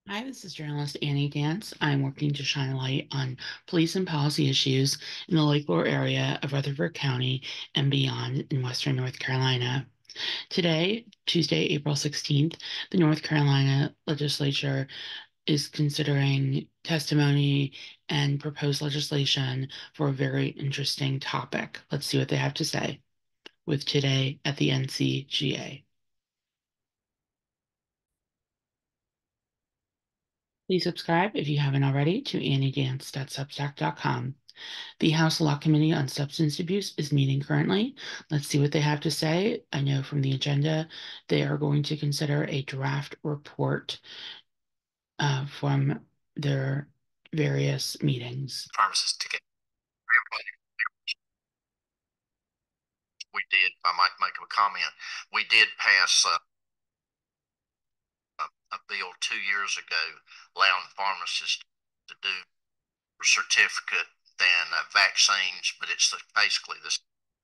Hi, this is journalist Annie Dance. I'm working to shine a light on police and policy issues in the Lake Lure area of Rutherford County and beyond in Western North Carolina. Today, Tuesday, April 16th, the North Carolina legislature is considering testimony and proposed legislation for a very interesting topic. Let's see what they have to say with Today at the NCGA. Please subscribe if you haven't already to anniedance.substack.com. The House Law Committee on Substance Abuse is meeting currently. Let's see what they have to say. I know from the agenda they are going to consider a draft report from their various meetings. Pharmacists to get. We did, I might make a comment. We did pass a bill 2 years ago allowing pharmacists to do certificate than vaccines, but it's basically the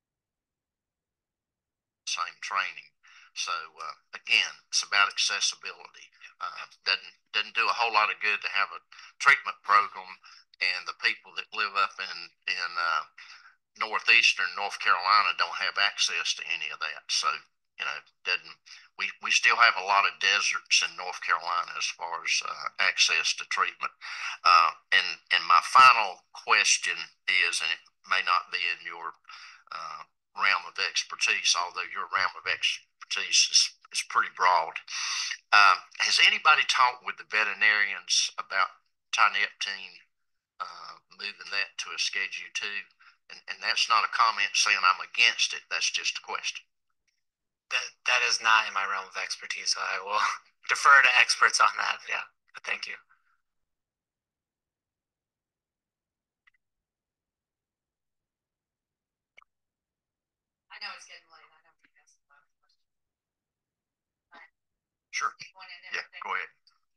same training. So again, it's about accessibility. Doesn't do a whole lot of good to have a treatment program, and the people that live up in northeastern North Carolina don't have access to any of that. So doesn't we still have a lot of deserts in North Carolina as far as access to treatment. And my final question is, and it may not be in your realm of expertise, although your realm of expertise is pretty broad. Has anybody talked with the veterinarians about tineptine moving that to a Schedule 2? And that's not a comment saying I'm against it. That's just a question. That is not in my realm of expertise, so I will defer to experts on that. Yeah, but thank you. I know it's getting late. I don't think that's a lot of questions. Sure. Yeah, go ahead.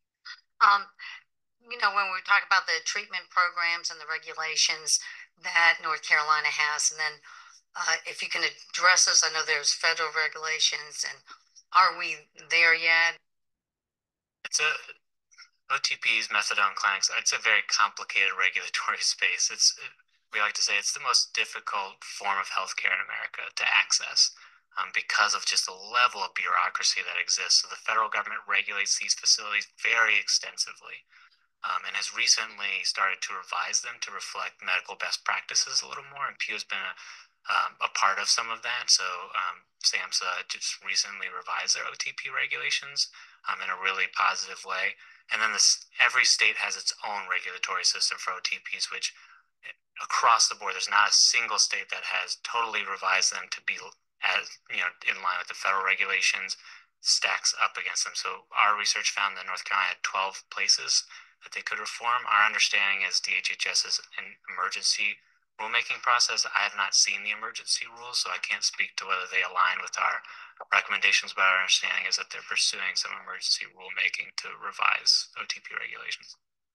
When we talk about the treatment programs and the regulations that North Carolina has, and then if you can address this, I know there's federal regulations, and are we there yet? It's OTPs, methadone clinics. It's a very complicated regulatory space. We like to say it's the most difficult form of healthcare in America to access because of just the level of bureaucracy that exists. So the federal government regulates these facilities very extensively. And has recently started to revise them to reflect medical best practices a little more. And Pew has been a part of some of that. So SAMHSA just recently revised their OTP regulations in a really positive way. And then every state has its own regulatory system for OTPs, which across the board, there's not a single state that has totally revised them to be in line with the federal regulations, stacks up against them. So our research found that North Carolina had 12 places that they could reform. Our understanding is DHHS is an emergency rulemaking process. I have not seen the emergency rules, so I can't speak to whether they align with our recommendations, but our understanding is that they're pursuing some emergency rulemaking to revise OTP regulations.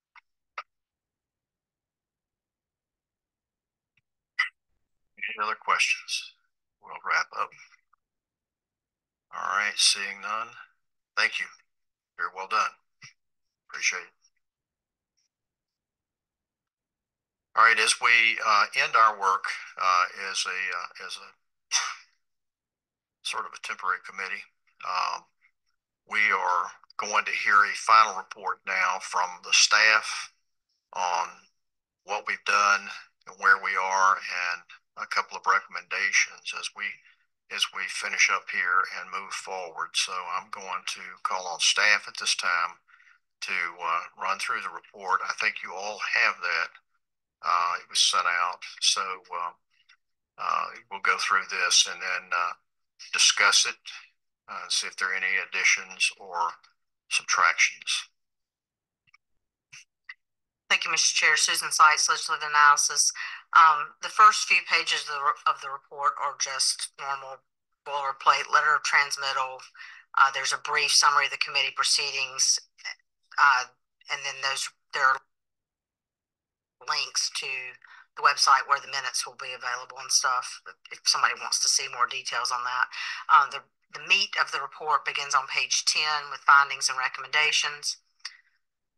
Any other questions? We'll wrap up. All right, seeing none. Thank you. Very well done. Appreciate it. All right, as we end our work as a sort of a temporary committee, we are going to hear a final report now from the staff on what we've done and where we are, and a couple of recommendations as we finish up here and move forward. So I'm going to call on staff at this time to run through the report. I think you all have that. It was sent out. So we'll go through this and then discuss it, see if there are any additions or subtractions. Thank you, Mr. Chair. Susan Seitz, Legislative Analysis. The first few pages of the report are just normal boilerplate letter of transmittal. There's a brief summary of the committee proceedings, and then there are links to the website where the minutes will be available and stuff, if somebody wants to see more details on that. The meat of the report begins on page 10 with findings and recommendations.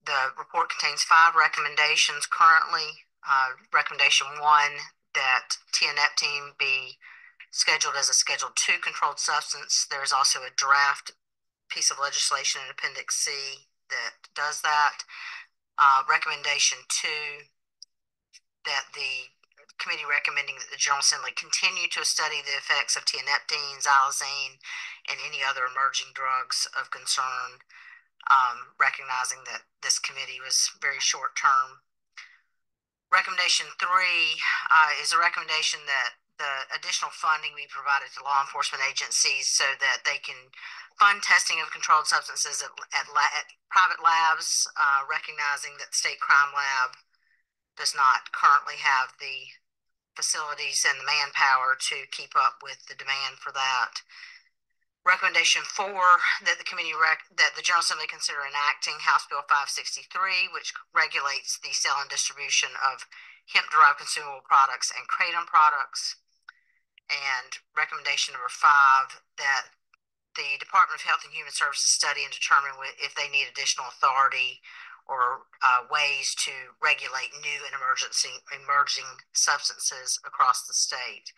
The report contains 5 recommendations currently. Recommendation 1, that tianeptine be scheduled as a Schedule 2 controlled substance. There is also a draft piece of legislation in Appendix C that does that. Recommendation 2, that the committee recommending that the General Assembly continue to study the effects of tianeptine, xylazine, and any other emerging drugs of concern, recognizing that this committee was very short term. Recommendation 3 is a recommendation that the additional funding be provided to law enforcement agencies so that they can fund testing of controlled substances at private labs, recognizing that the State Crime Lab does not currently have the facilities and the manpower to keep up with the demand for that. Recommendation 4, that the General Assembly consider enacting House Bill 563, which regulates the sale and distribution of hemp-derived consumable products and kratom products. And recommendation number 5, that the Department of Health and Human Services study and determine if they need additional authority or ways to regulate new and emerging substances across the state.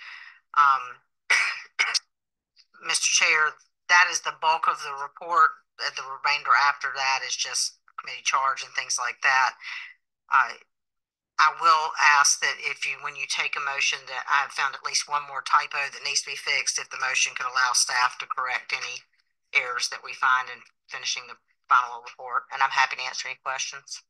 Mr. Chair, that is the bulk of the report. The remainder after that is just committee charge and things like that. I will ask that when you take a motion, that I've found at least one more typo that needs to be fixed, if the motion could allow staff to correct any errors that we find in finishing the final report. And I'm happy to answer any questions.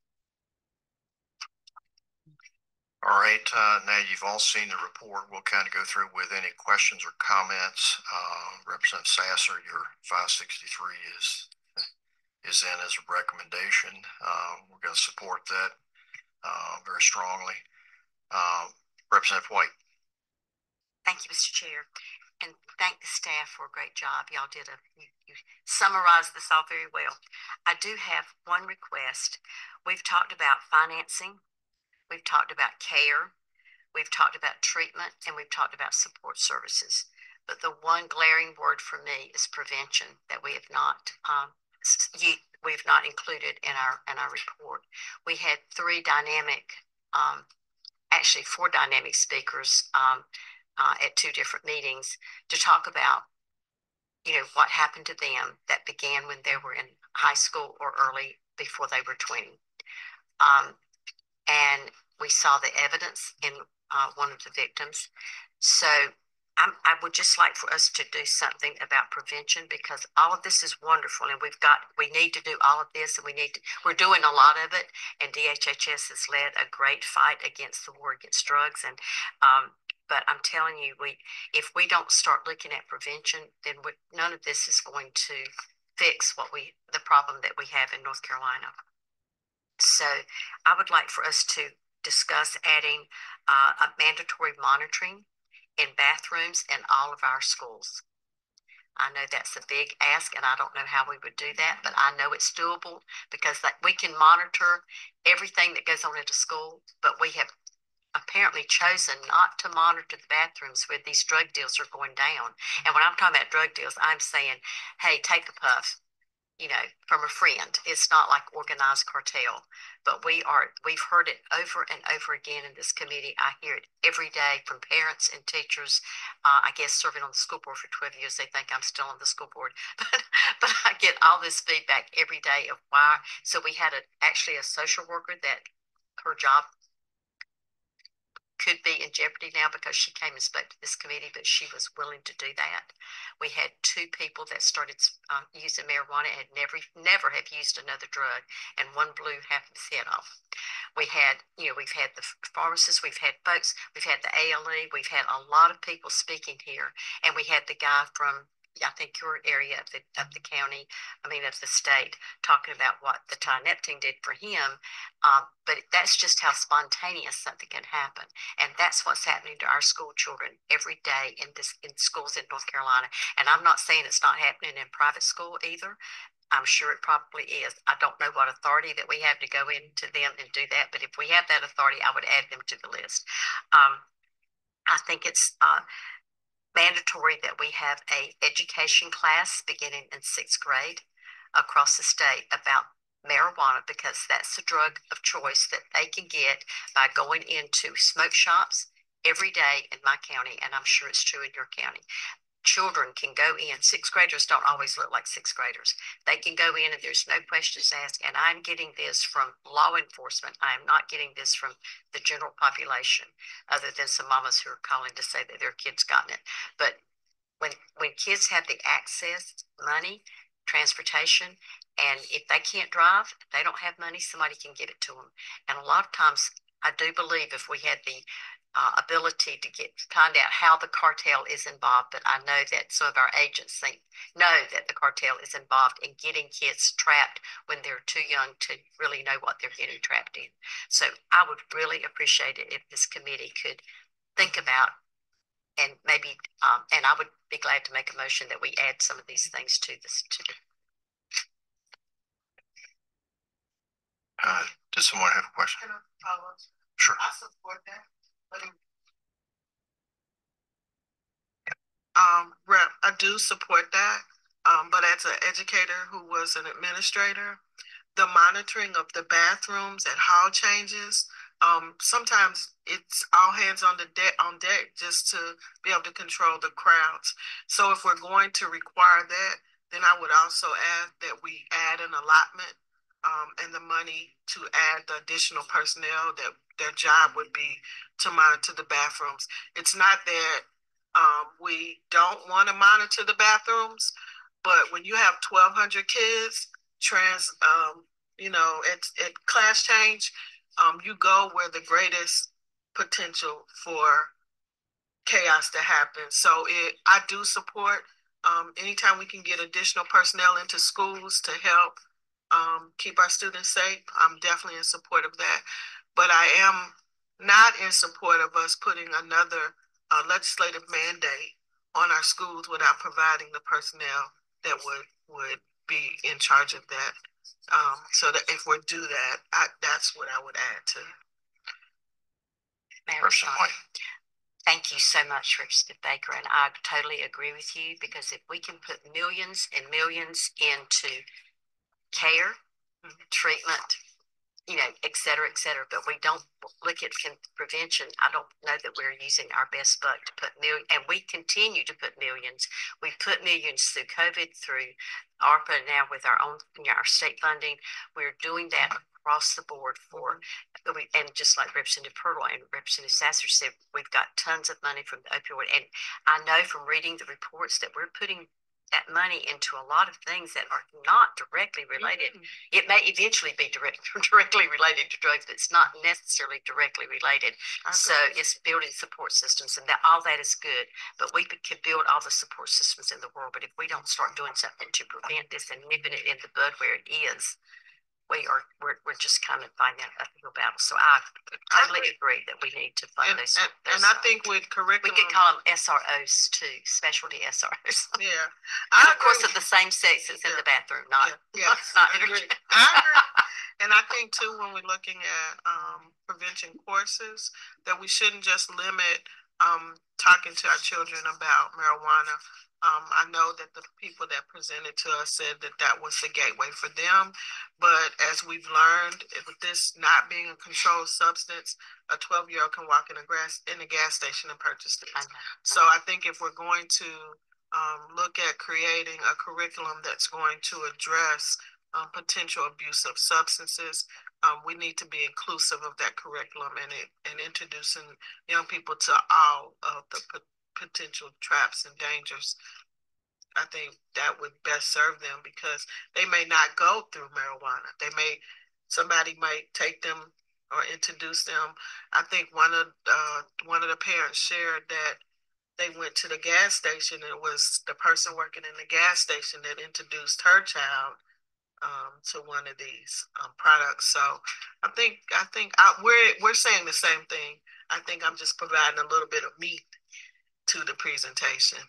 All right, now you've all seen the report. We'll kind of go through with any questions or comments. Representative Sasser, your 563 is in as a recommendation. We're going to support that very strongly. Representative White. Thank you, Mr. Chair, and thank the staff for a great job. Y'all did you summarized this all very well. I do have one request. We've talked about financing. We've talked about care, we've talked about treatment, and we've talked about support services. But the one glaring word for me is prevention that we have not included in our report. We had 4 dynamic speakers at 2 different meetings to talk about, what happened to them that began when they were in high school or early before they were 20. And we saw the evidence in one of the victims. So I would just like for us to do something about prevention, because all of this is wonderful, and we need to do all of this, and we're doing a lot of it, and DHHS has led a great fight against the war against drugs. And but I'm telling you, if we don't start looking at prevention, then none of this is going to fix the problem that we have in North Carolina. So I would like for us to discuss adding a mandatory monitoring in bathrooms in all of our schools. I know that's a big ask, and I don't know how we would do that, but I know it's doable, because we can monitor everything that goes on at a school, but we have apparently chosen not to monitor the bathrooms where these drug deals are going down. And when I'm talking about drug deals, I'm saying, hey, take a puff, from a friend. It's not like organized cartel, but we've heard it over and over again in this committee. I hear it every day from parents and teachers. I guess serving on the school board for 12 years, they think I'm still on the school board, but I get all this feedback every day of why. So we had actually a social worker that her job could be in jeopardy now because she came and spoke to this committee, but she was willing to do that. We had 2 people that started using marijuana and never have used another drug, and one blew half of his head off. We've had the pharmacists, we've had folks, we've had the ALE, we've had a lot of people speaking here, and we had the guy from, I think, your area of the county, of the state, talking about what the tianeptine did for him. But that's just how spontaneous something can happen. And that's what's happening to our school children every day in schools in North Carolina. And I'm not saying it's not happening in private school either. I'm sure it probably is. I don't know what authority that we have to go into them and do that, but if we have that authority, I would add them to the list. I think it's mandatory that we have a education class beginning in 6th grade across the state about marijuana because that's the drug of choice that they can get by going into smoke shops every day in my county, and I'm sure it's true in your county. Children can go in. Sixth graders don't always look like sixth graders. They can go in and there's no questions asked. And I'm getting this from law enforcement. I am not getting this from the general population, other than some mamas who are calling to say that their kids gotten it. But when kids have the access, money, transportation, and if they can't drive, they don't have money, somebody can give it to them. And a lot of times, I do believe if we had the ability to find out how the cartel is involved, but I know that some of our agents know that the cartel is involved in getting kids trapped when they're too young to really know what they're getting trapped in. So I would really appreciate it if this committee could think about, and maybe, and I would be glad to make a motion that we add some of these things to this. Does someone have a question? Can I follow up? Sure. I support that. But Rep, I do support that. But as an educator who was an administrator, the monitoring of the bathrooms and hall changes, sometimes it's all hands on deck just to be able to control the crowds. So if we're going to require that, then I would also add that we add an allotment and the money to add the additional personnel that their job would be to monitor the bathrooms. It's not that we don't want to monitor the bathrooms, but when you have 1,200 kids at class change, you go where the greatest potential for chaos to happen. So I do support anytime we can get additional personnel into schools to help keep our students safe. I'm definitely in support of that. But I am not in support of us putting another legislative mandate on our schools without providing the personnel that would be in charge of that. So that if we do that, that's what I would add to. Thank you so much, Representative Baker, and I totally agree with you, because if we can put millions and millions into care, treatment, et cetera, but we don't look at prevention, I don't know that we're using our best buck to put millions, and we continue to put millions. We put millions through COVID, through ARPA, now with our own, our state funding. We're doing that across the board and just like Representative Pirtle and Representative Sasser said, we've got tons of money from the opioid, and I know from reading the reports that we're putting that money into a lot of things that are not directly related. It may eventually be directly related to drugs, but it's not necessarily directly related. So it's building support systems, and all that is good. But we could build all the support systems in the world, but if we don't start doing something to prevent this and nipping it in the bud where it is, we're just kind of fighting that uphill battle. So I totally agree that we need to fund those. And I think with curriculum, we could call them SROs too, specialty SROs. Yeah, and of course, of the same sex as in the bathroom, not not I agree. I agree. And I think too, when we're looking at prevention courses, that we shouldn't just limit talking to our children about marijuana. I know that the people that presented to us said that was the gateway for them. But as we've learned, with this not being a controlled substance, a 12-year-old can walk in a gas station and purchase this. So I think if we're going to look at creating a curriculum that's going to address potential abuse of substances, we need to be inclusive of that curriculum and introducing young people to all of the potential traps and dangers. I think that would best serve them, because they may not go through marijuana. Somebody might take them or introduce them. I think one of the parents shared that they went to the gas station. It was the person working in the gas station that introduced her child to one of these products. So I think we're saying the same thing. I think I'm just providing a little bit of meat to the presentation.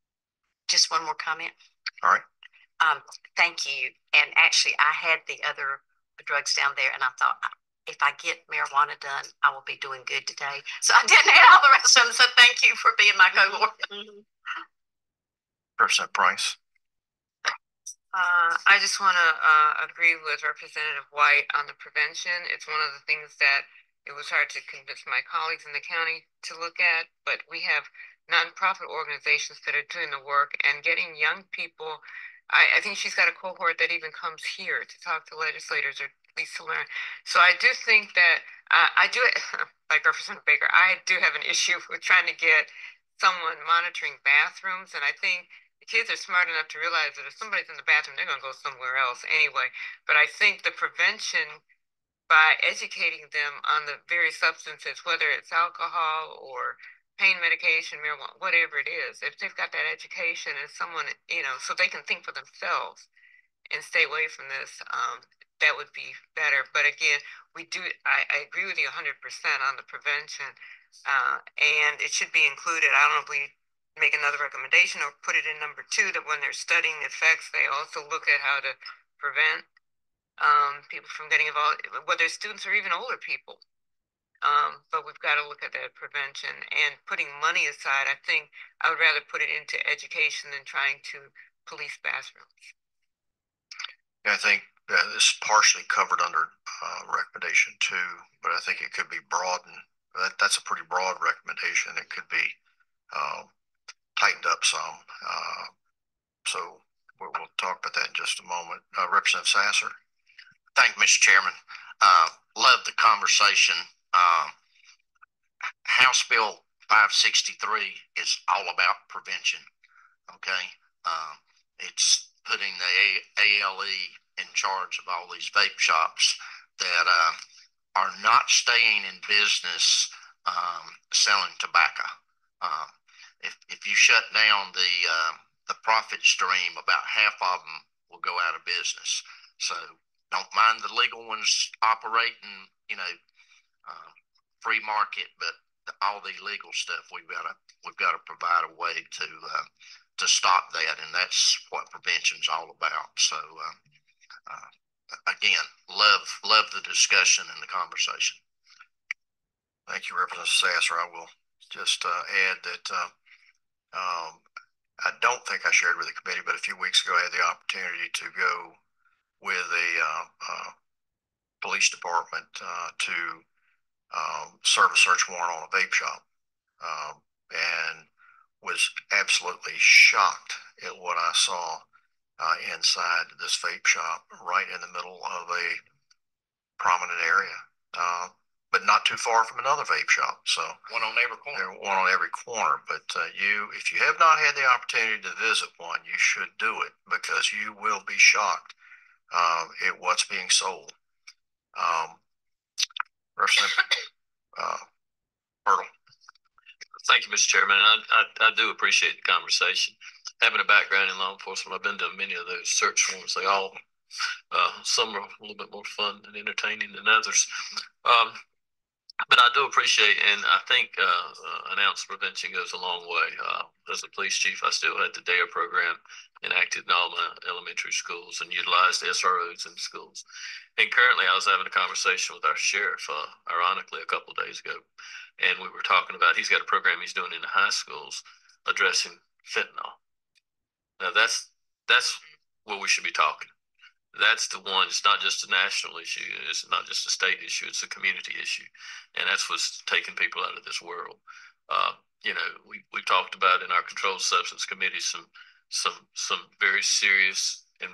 Just one more comment. All right. Thank you. And actually, I had the other drugs down there, and I thought, if I get marijuana done, I will be doing good today. So I didn't add all the rest of them. So thank you for being my cohort. Representative Price. I just want to agree with Representative White on the prevention. It's one of the things that it was hard to convince my colleagues in the county to look at, but we have nonprofit organizations that are doing the work and getting young people. I think she's got a cohort that even comes here to talk to legislators or at least to learn. So I do think that I do, like Representative Baker, I do have an issue with trying to get someone monitoring bathrooms, and I think the kids are smart enough to realize that if somebody's in the bathroom, they're going to go somewhere else anyway. But I think the prevention by educating them on the various substances, whether it's alcohol or pain medication, marijuana, whatever it is, if they've got that education and someone, so they can think for themselves and stay away from this, that would be better. But again, I agree with you 100% on the prevention, and it should be included. I don't know if we make another recommendation or put it in number 2, that when they're studying the effects, they also look at how to prevent people from getting involved, whether students or even older people. But we've got to look at that prevention and putting money aside. I think I would rather put it into education than trying to police bathrooms. Yeah, I think this is partially covered under recommendation 2, but I think it could be broadened. That's a pretty broad recommendation. It could be tightened up some. So we'll talk about that in just a moment. Representative Sasser. Thank you, Mr. Chairman. Love the conversation. House Bill 563 is all about prevention. Okay. It's putting the ALE in charge of all these vape shops that are not staying in business selling tobacco. If you shut down the profit stream, about half of them will go out of business. So don't mind the legal ones operating, free market, but all the illegal stuff we've got to provide a way to stop that, and that's what prevention's all about. So again, love the discussion and the conversation. Thank you, Representative Sasser. I will just add that I don't think I shared with the committee, but a few weeks ago I had the opportunity to go with a police department to serve a search warrant on a vape shop, and was absolutely shocked at what I saw inside this vape shop, right in the middle of a prominent area, but not too far from another vape shop. So one on every corner. One on every corner. But if you have not had the opportunity to visit one, you should do it, because you will be shocked at what's being sold. Representative Hurdle. Thank you, Mr. Chairman. I do appreciate the conversation. Having a background in law enforcement, I've been to many of those search warrants. They all, some are a little bit more fun and entertaining than others. But I do appreciate, and I think an ounce prevention goes a long way. As a police chief, I still had the DARE program enacted in all my elementary schools and utilized SROs in schools. And currently, I was having a conversation with our sheriff, ironically, a couple of days ago, and we were talking about he's got a program he's doing in the high schools addressing fentanyl. Now, that's what we should be talking. That's the one. It's not just a national issue. It's not just a state issue. It's a community issue, and that's what's taking people out of this world. We talked about in our controlled substance committee some very serious and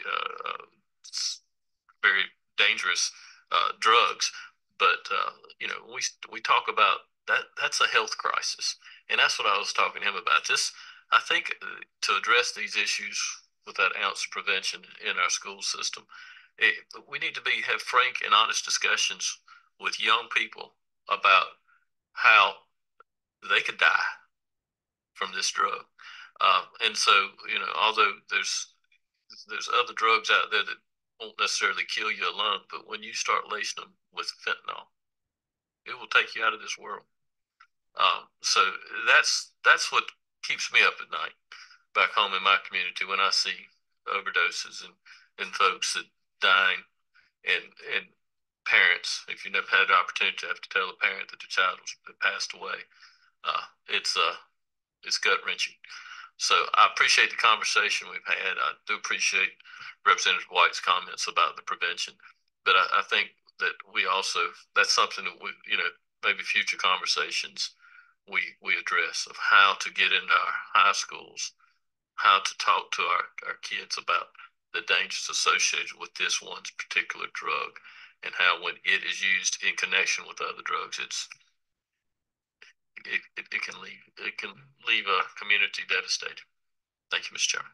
very dangerous drugs, but we talk about that. That's a health crisis, and that's what I was talking to him about. I think to address these issues with that ounce of prevention in our school system, we need to have frank and honest discussions with young people about how they could die from this drug. And so, although there's other drugs out there that won't necessarily kill you alone, but when you start lacing them with fentanyl, it will take you out of this world. So that's what keeps me up at night back home in my community when I see overdoses and folks that dying, and parents, if you never had the opportunity to have to tell a parent that the child had passed away, it's gut wrenching. So I appreciate the conversation we've had. I do appreciate Representative White's comments about the prevention, but I think that we also, that's something that we, maybe future conversations we address of how to get into our high schools, how to talk to our kids about the dangers associated with this one particular drug, and how when it is used in connection with other drugs, it can leave a community devastated. Thank you, Mr. Chairman.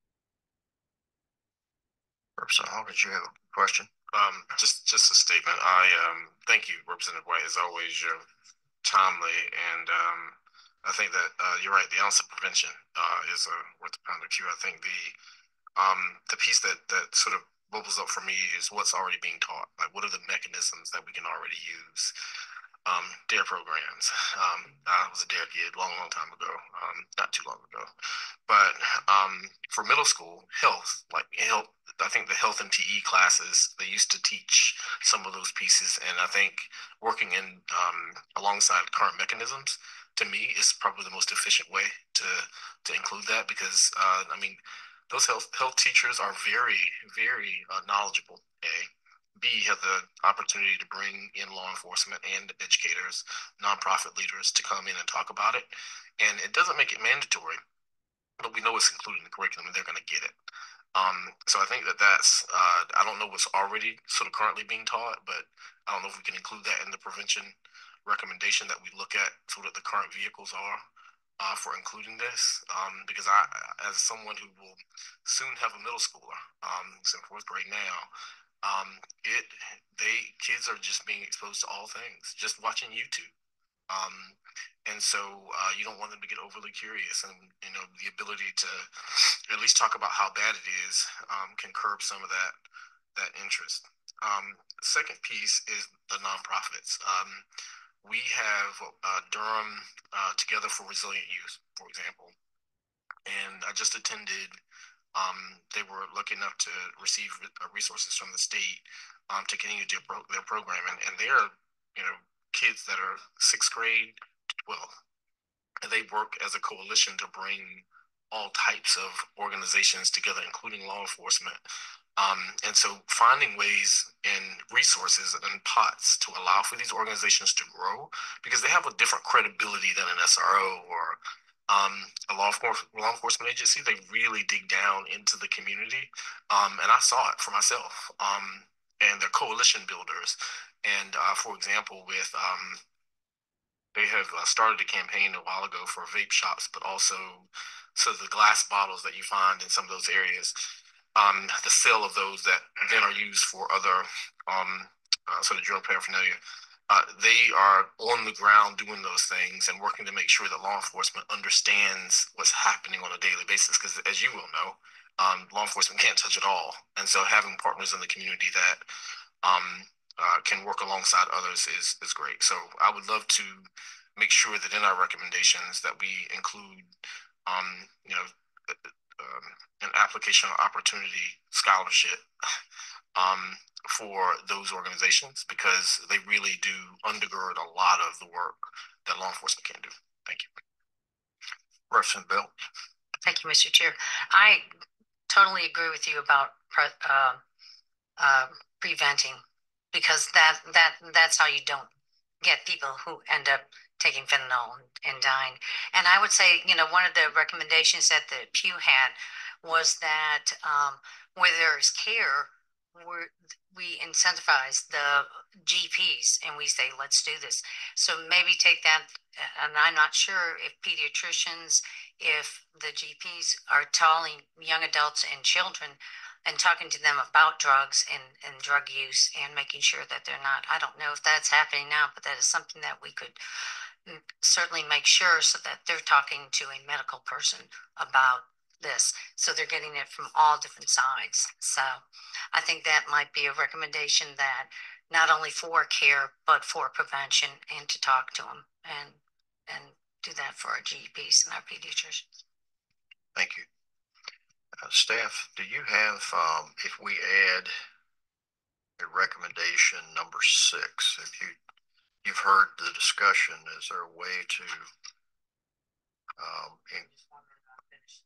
Representative Hall, did you have a question? Just a statement. I thank you, Representative White, as always. You're timely, and I think that you're right. The ounce of prevention is worth a pound of Q. I think the piece that sort of bubbles up for me is what's already being taught. Like, what are the mechanisms that we can already use? DARE programs. I was a DARE kid long time ago, not too long ago. But for middle school, health, I think the health and TE classes, they used to teach some of those pieces. And I think working in alongside current mechanisms, to me, is probably the most efficient way to include that, because I mean, those health teachers are very, very knowledgeable. B, have the opportunity to bring in law enforcement and educators, nonprofit leaders to come in and talk about it. And it doesn't make it mandatory, but we know it's included in the curriculum and they're going to get it. So I think that's, I don't know what's already sort of currently being taught, but I don't know if we can include that in the prevention recommendation that we look at, so that the current vehicles are for including this, because I, as someone who will soon have a middle schooler, he's in 4th grade now, kids are just being exposed to all things, just watching YouTube. And so you don't want them to get overly curious, and the ability to at least talk about how bad it is can curb some of that interest. Second piece is the nonprofits. We have Durham Together for Resilient Youth, for example, and I just attended. They were lucky enough to receive resources from the state to continue their program, and they're kids that are 6th grade to 12th, and they work as a coalition to bring all types of organizations together, including law enforcement. And so finding ways and resources and pots to allow for these organizations to grow, because they have a different credibility than an SRO or a law enforcement agency. They really dig down into the community, and I saw it for myself. And they're coalition builders. And for example, with they have started a campaign a while ago for vape shops, but also the glass bottles that you find in some of those areas, the sale of those that then are used for other sort of drug paraphernalia. They are on the ground doing those things and working to make sure that law enforcement understands what's happening on a daily basis. Because as you will know, law enforcement can't touch it all. And so having partners in the community that can work alongside others is great. So I would love to make sure that in our recommendations that we include, an application opportunity scholarship for those organizations, because they really do undergird a lot of the work that law enforcement can do. Thank you. Representative Bell. Thank you, Mr. Chair. I totally agree with you about preventing, because that's how you don't get people who end up taking fentanyl and dying. And I would say, one of the recommendations that the Pew had was that where there's care, we incentivize the GPs and we say, let's do this. So maybe take that, and I'm not sure if pediatricians, if the GPs are telling young adults and children and talking to them about drugs and drug use and making sure that they're not. I don't know if that's happening now, but that is something that we could certainly make sure, so that they're talking to a medical person about this, so they're getting it from all different sides. So I think that might be a recommendation, that not only for care but for prevention, and to talk to them and do that for our GPs and our pediatricians. Thank you. Staff, do you have, if we add a recommendation number 6, if you've heard the discussion, is there a way to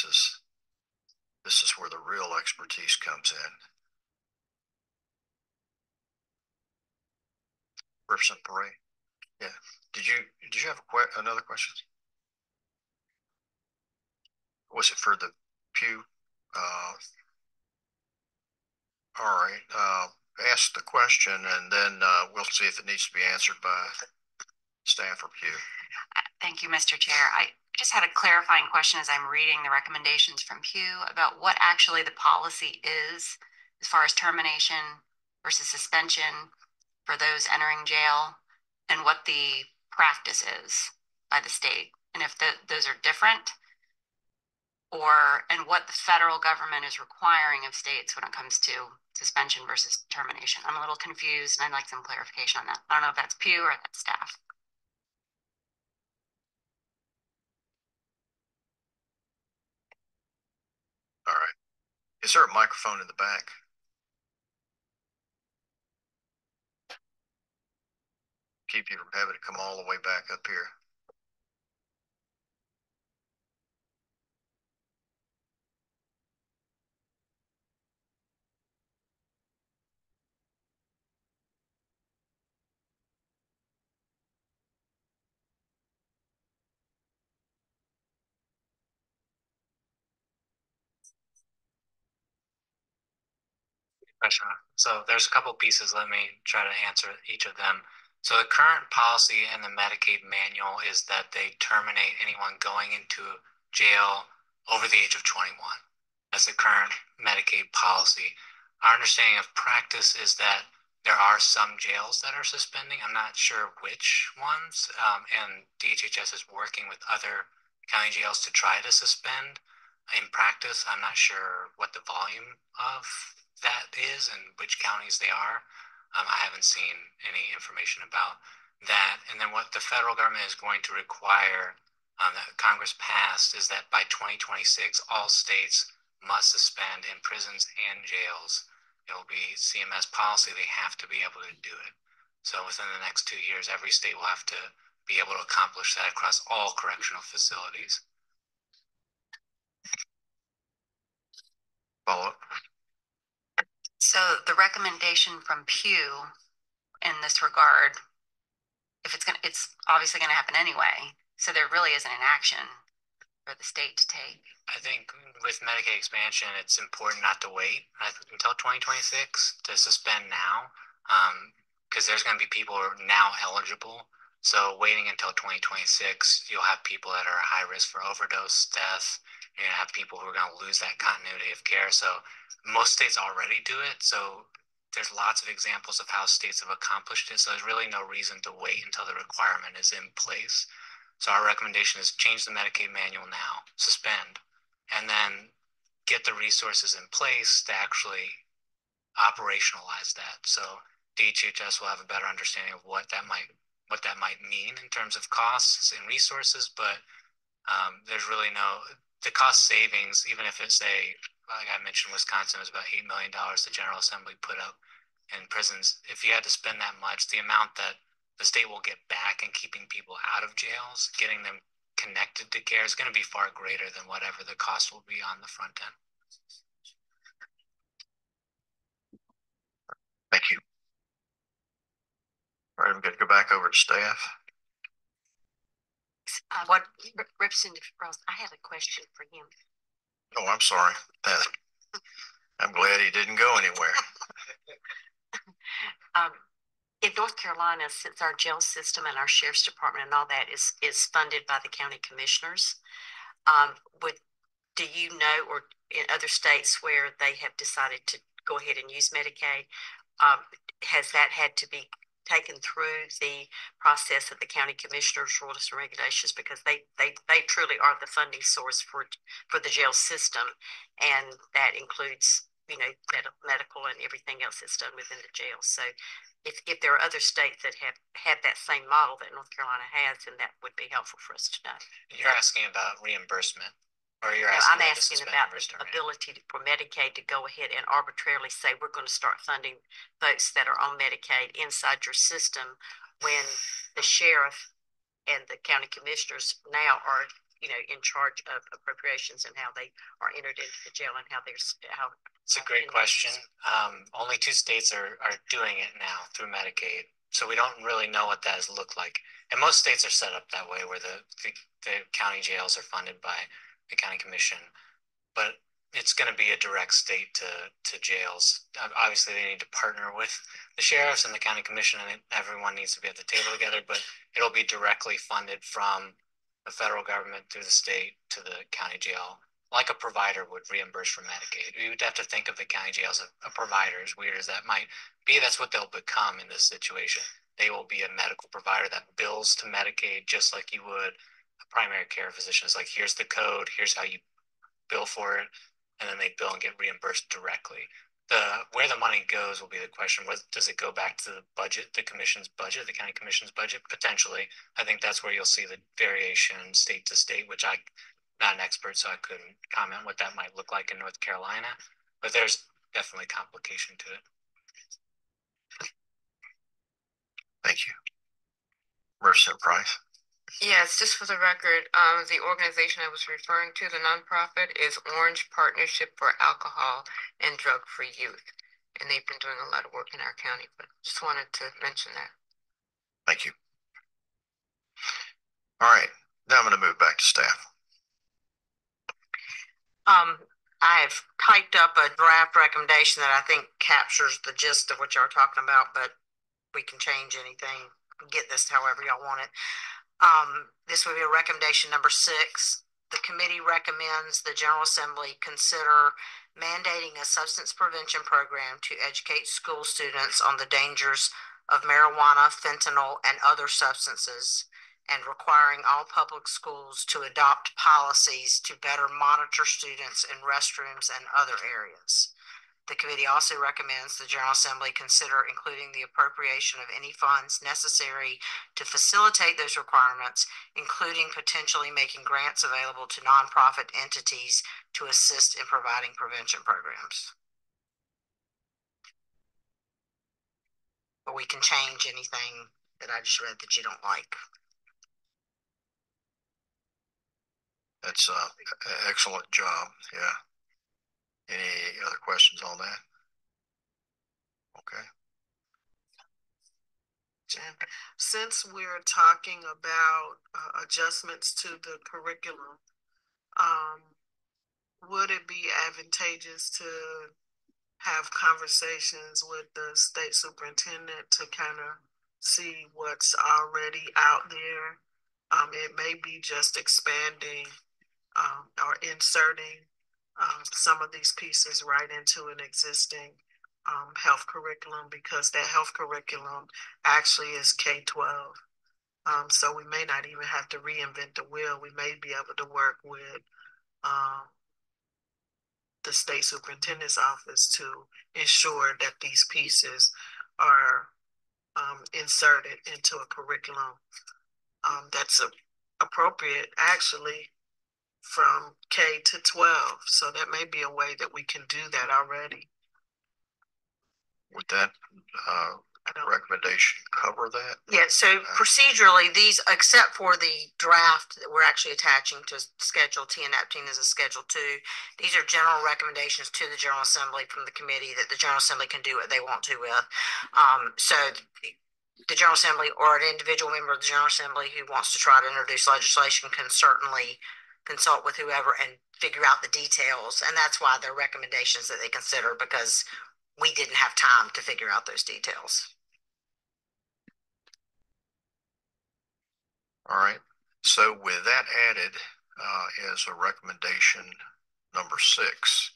this is where the real expertise comes in. Representative Paray. Yeah. Did you have another question? Was it for the Pew? All right. Ask the question, and then we'll see if it needs to be answered by staff or Pew. Thank you, Mr. Chair. I just had a clarifying question as I'm reading the recommendations from Pew about what actually the policy is as far as termination versus suspension for those entering jail, and what the practice is by the state, and if those are different, and what the federal government is requiring of states when it comes to suspension versus termination. I'm a little confused, and I'd like some clarification on that. I don't know if that's Pew or that's staff. All right. Is there a microphone in the back? Keep you from having to come all the way back up here. So there's a couple pieces. Let me try to answer each of them. So the current policy in the Medicaid manual is that they terminate anyone going into jail over the age of 21. That's the current Medicaid policy. Our understanding of practice is that there are some jails that are suspending. I'm not sure which ones, and DHHS is working with other county jails to try to suspend. In practice, I'm not sure what the volume of that is and which counties they are. I haven't seen any information about that. And then what the federal government is going to require that Congress passed is that by 2026, all states must suspend in prisons and jails. It will be CMS policy. They have to be able to do it. So within the next 2 years, every state will have to be able to accomplish that across all correctional facilities. Follow up. So the recommendation from Pew in this regard, if it's obviously going to happen anyway. So there really isn't an action for the state to take. I think with Medicaid expansion, it's important not to wait until 2026 to suspend now, because there's going to be people who are now eligible. So waiting until 2026, you'll have people that are high risk for overdose death. You're going to have people who are going to lose that continuity of care. So most states already do it. So there's lots of examples of how states have accomplished it. So there's really no reason to wait until the requirement is in place. So our recommendation is change the Medicaid manual now, suspend, and then get the resources in place to actually operationalize that. So DHHS will have a better understanding of what that might mean in terms of costs and resources, but there's really the cost savings, even if it's like I mentioned, Wisconsin was about $8 million the General Assembly put up in prisons. If you had to spend that much, the amount that the state will get back in keeping people out of jails, getting them connected to care, is going to be far greater than whatever the cost will be on the front end. Thank you. All right, I'm going to go back over to staff. Representative Frost, I have a question for him. Oh, I'm sorry. I'm glad he didn't go anywhere. In North Carolina, since our jail system and our sheriff's department and all that is funded by the county commissioners, do you know, or in other states where they have decided to go ahead and use Medicaid, has that had to be taken through the process of the county commissioners' rules and regulations, because they truly are the funding source for the jail system, and that includes medical and everything else that's done within the jail. So if there are other states that have had that same model that North Carolina has, then that would be helpful for us to know. You're asking about reimbursement, or you're asking? I'm asking about the ability for Medicaid to go ahead and arbitrarily say we're going to start funding folks that are on Medicaid inside your system, when the sheriff and the county commissioners now are in charge of appropriations and how they are entered into the jail and how how. It's a great question. Only 2 states are doing it now through Medicaid. So we don't really know what that has looked like. And most states are set up that way where the county jails are funded by the county commission. But it's going to be a direct state to jails. Obviously, they need to partner with the sheriffs and the county commission, and everyone needs to be at the table together. But it'll be directly funded from the federal government through the state to the county jail, like a provider would reimburse for Medicaid. We would have to think of the county jails as a provider, as weird as that might be. That's what they'll become in this situation. They will be a medical provider that bills to Medicaid just like you would a primary care physician. It's like, here's the code, here's how you bill for it, and then they bill and get reimbursed directly. Where the money goes will be the question. Does it go back to the budget, the commission's budget, the county commission's budget? Potentially. I think that's where you'll see the variation state to state, which I'm not an expert, so I couldn't comment what that might look like in North Carolina, but there's definitely complication to it. Thank you. Representative Price. Yes, just for the record, the organization I was referring to, the nonprofit, is Orange Partnership for Alcohol and Drug-Free Youth. And they've been doing a lot of work in our county, but just wanted to mention that. Thank you. All right, now I'm going to move back to staff. I've typed up a draft recommendation that I think captures the gist of what y'all are talking about, but we can change anything, get this however y'all want it. This would be a recommendation number 6. The committee recommends the General Assembly consider mandating a substance prevention program to educate school students on the dangers of marijuana, fentanyl, and other substances, and requiring all public schools to adopt policies to better monitor students in restrooms and other areas. The committee also recommends the General Assembly consider including the appropriation of any funds necessary to facilitate those requirements, including potentially making grants available to nonprofit entities to assist in providing prevention programs. But we can change anything that I just read that you don't like. That's an excellent job. Yeah. Any other questions on that? Okay. Since we're talking about adjustments to the curriculum, would it be advantageous to have conversations with the state superintendent to kind of see what's already out there? It may be just expanding or inserting some of these pieces right into an existing health curriculum, because that health curriculum actually is K-12. So we may not even have to reinvent the wheel. We may be able to work with the state superintendent's office to ensure that these pieces are inserted into a curriculum that's appropriate actually from K to 12. So that may be a way that we can do that already. Would that recommendation cover that? Yeah, so procedurally, these, except for the draft that we're actually attaching to Schedule T and NAP-10 as a Schedule 2, these are general recommendations to the General Assembly from the committee that the General Assembly can do what they want to with. So the General Assembly or an individual member of the General Assembly who wants to try to introduce legislation can certainly consult with whoever and figure out the details. And that's why they're recommendations that they consider, because we didn't have time to figure out those details. All right. So with that added as a recommendation number 6,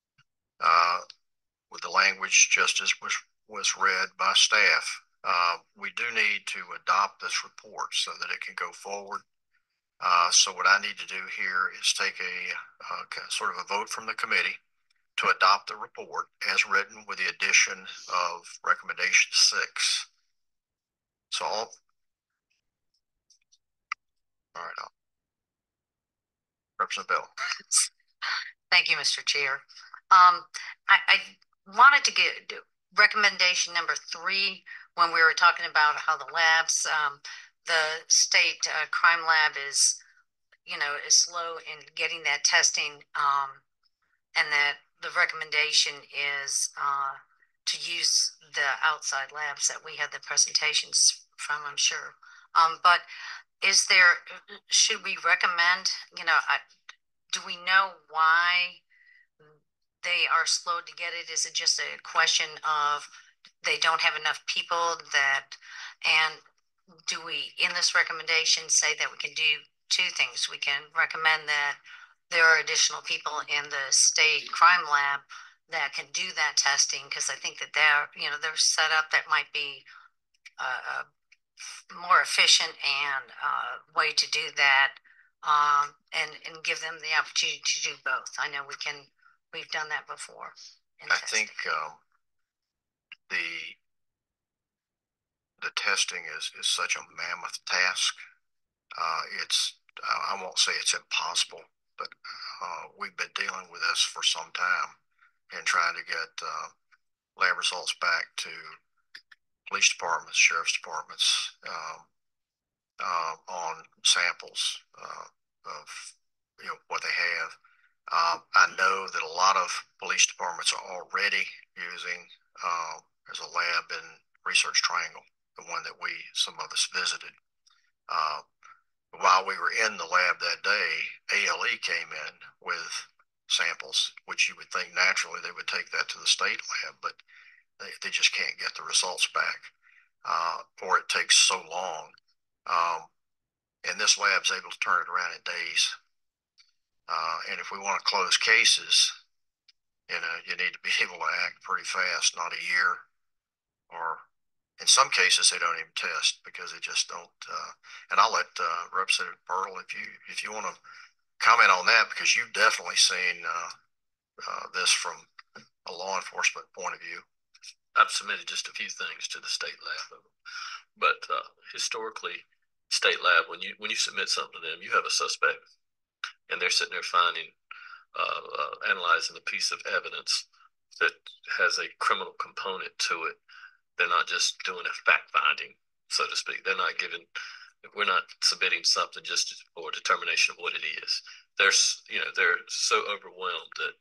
with the language just as was read by staff, we do need to adopt this report so that it can go forward. So what I need to do here is take a sort of a vote from the committee to adopt the report as written with the addition of recommendation 6. So all right, Representative Bell. Thank you, Mr. Chair. I wanted to get recommendation number 3 when we were talking about how the labs, the state crime lab is is slow in getting that testing, and that the recommendation is to use the outside labs that we had the presentations from, I'm sure. But should we recommend, do we know why they are slow to get it? Is it just a question of they don't have enough people and do we, in this recommendation, say that we can do two things? We can recommend that there are additional people in the state crime lab that can do that testing, because I think that they're set up that might be a more efficient and way to do that, and give them the opportunity to do both. I know we've done that before. I think the testing is such a mammoth task. I won't say it's impossible, but we've been dealing with this for some time and trying to get lab results back to police departments, sheriff's departments, on samples of what they have. I know that a lot of police departments are already using. There's a lab in Research Triangle, the one that some of us visited. While we were in the lab that day, ALE came in with samples, which you would think naturally they would take that to the state lab, but they just can't get the results back, or it takes so long. And this lab's able to turn it around in days. And if we want to close cases, you need to be able to act pretty fast, not a year, or in some cases they don't even test because they just don't. And I'll let Representative Pearl, if you want to comment on that, because you've definitely seen this from a law enforcement point of view. I've submitted just a few things to the state lab, but historically, state lab, when you submit something to them, you have a suspect, and they're sitting there analyzing a piece of evidence that has a criminal component to it. They're not just doing a fact finding, so to speak. We're not submitting something just for determination of what it is. They're so overwhelmed that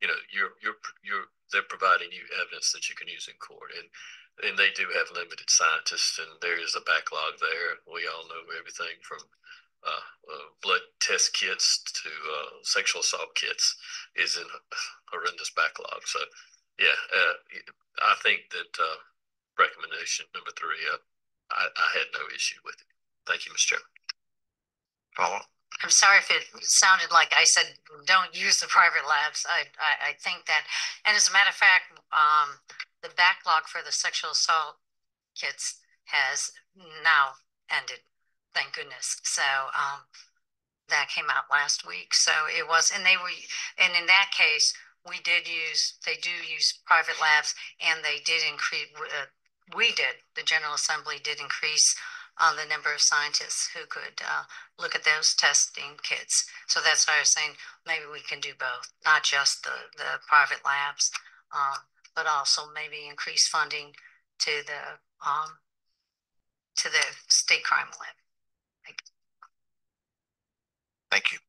they're providing you evidence that you can use in court, and they do have limited scientists, and there is a backlog there. We all know everything from blood test kits to sexual assault kits is in a horrendous backlog. So, yeah, I think that recommendation number 3, I had no issue with it. Thank you, Mr. Chairman. Follow. I'm sorry if it sounded like I said don't use the private labs. I think that, and as a matter of fact, the backlog for the sexual assault kits has now ended, thank goodness. So that came out last week. So it was, and in that case, they do use private labs, and they did increase, the General Assembly did increase the number of scientists who could look at those testing kits. So that's why I was saying maybe we can do both, not just the private labs, but also maybe increase funding to the state crime lab. Thank you.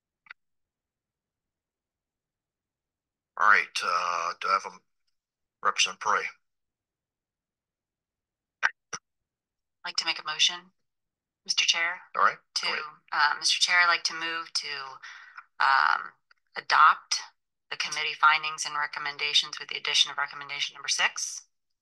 All right, do I have a Representative Prey? I'd like to make a motion, Mr. Chair. All right. Mr. Chair, I'd like to move to adopt the committee findings and recommendations with the addition of recommendation number 6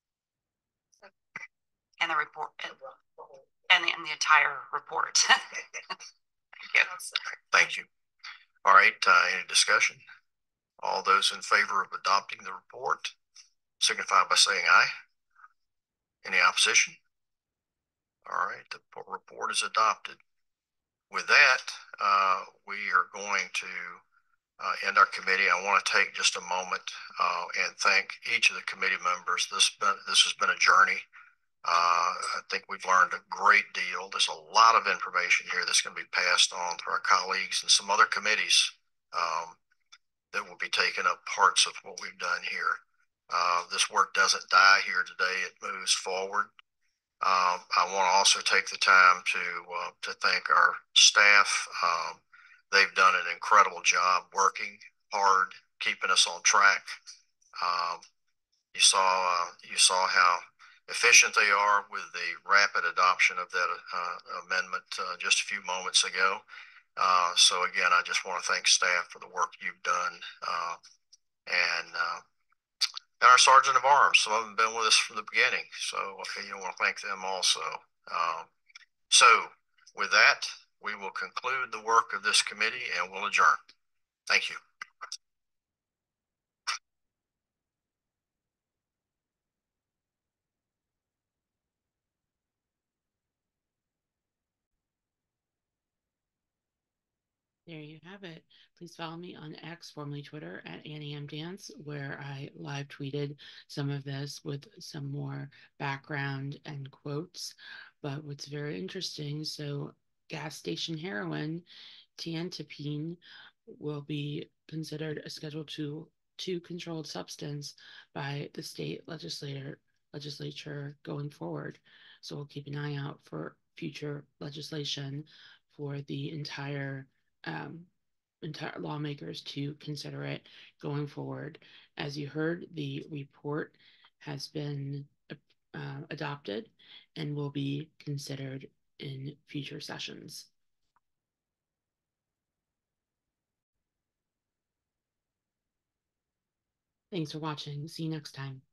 and the report and the entire report. Thank you. Thank you. All right, any discussion? All those in favor of adopting the report signify by saying aye. Any opposition? All right, the report is adopted. With that, we are going to end our committee. I want to take just a moment and thank each of the committee members. This has been a journey. I think we've learned a great deal. There's a lot of information here that's going to be passed on to our colleagues and some other committees that will be taking up parts of what we've done here. This work doesn't die here today. It moves forward. I want to also take the time to thank our staff. They've done an incredible job working hard, keeping us on track. You saw how efficient they are with the rapid adoption of that amendment just a few moments ago. So again, I just want to thank staff for the work you've done, and our Sergeant of Arms. Some of them have been with us from the beginning, so I want to thank them also. So with that, we will conclude the work of this committee and we'll adjourn. Thank you. There you have it. Please follow me on X, formerly Twitter, at Annie M. Dance, where I live tweeted some of this with some more background and quotes. But what's very interesting, so gas station heroin, tiantepine, will be considered a Schedule II controlled substance by the state legislature going forward. So we'll keep an eye out for future legislation for the entire lawmakers to consider it going forward. As you heard, the report has been adopted and will be considered in future sessions. Thanks for watching. See you next time.